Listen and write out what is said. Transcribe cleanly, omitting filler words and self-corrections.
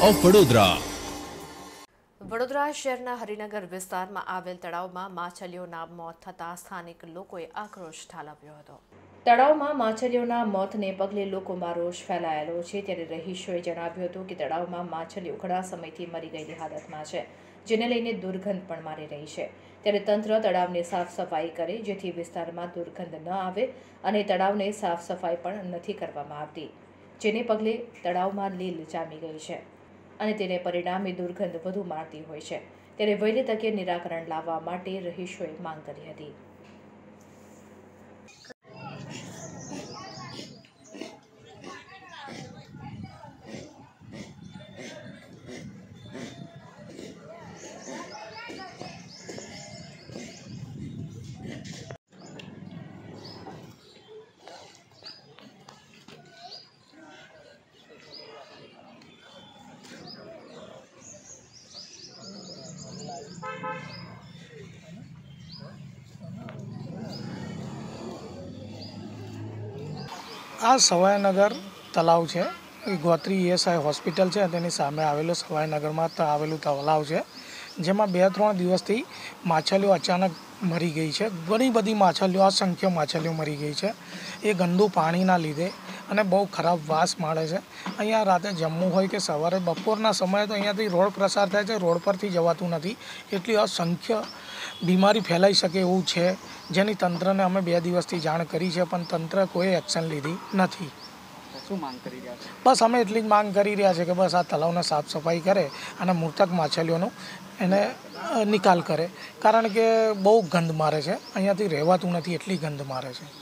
Of Vadodara. Vadodara શહેરના હરિનગર વિસ્તારમાં આવેલ તળાવમાં માછલીઓના મોત થતાં સ્થાનિક લોકોએ આક્રોશ ઠાલવ્યો હતો। તળાવમાં માછલીઓના મોતને પગલે લોકોમાં રોષ ફેલાયેલો છે, ત્યારે રહીશોએ જણાવ્યું હતું કે તળાવમાં માછલીઓ ઘણા સમયથી મરી ગયેલી હાલતમાં છે, જેને લઈને દુર્ગંધ પણ મારી રહી છે। ત્યારે તંત્ર તળાવની સાફ સફાઈ કરે જેથી વિસ્તારમાં દુર્ગંધ ન આવે, અને તળાવને સાફ સફાઈ પણ નથી કરવામાં આવતી, જેને પગલે તળાવમાં લીલ જામી ગઈ છે અને તેને પરિણામે દુર્ગંધ વધુ મારતી હોય છે। ત્યારે વહેલી તકે નિરાકરણ લાવવા માટે રહીશોએ માંગ કરી હતી। આ સવાઈનગર તળાવ છે, ગોત્રી ESI હોસ્પિટલ છે, તેની સામે આવેલું સવાઈનગરમાં આવેલું તળાવ છે, જેમાં 2-3 દિવસથી માછલીઓ અચાનક મરી ગઈ છે। ઘણી બધી માછલીઓ, અસંખ્ય માછલીઓ મરી ગઈ છે એ ગંદુ પાણીના લીધે, અને બહુ ખરાબ વાસ માળે છે। અહીંયા રાતે જમવું હોય કે સવારે બપોરના સમયે તો અહીંયાથી રોડ પ્રસાર થાય છે, રોડ પરથી જવાતું નથી, એટલી અસંખ્ય બીમારી ફેલાઈ શકે એવું છે, જેની તંત્રને અમે 2 દિવસથી જાણ કરી છે, પણ તંત્ર કોઈ એક્શન લીધી નથી। શું માંગ કરી રહ્યા છો? બસ અમે એટલી જ માંગ કરી રહ્યા છે કે બસ આ તળાવને સાફ સફાઈ કરે અને મૃતક માછલીઓનો એને નિકાલ કરે, કારણ કે બહુ ગંધ મારે છે, અહીંયાથી રહેવાતું નથી, એટલી ગંધ મારે છે।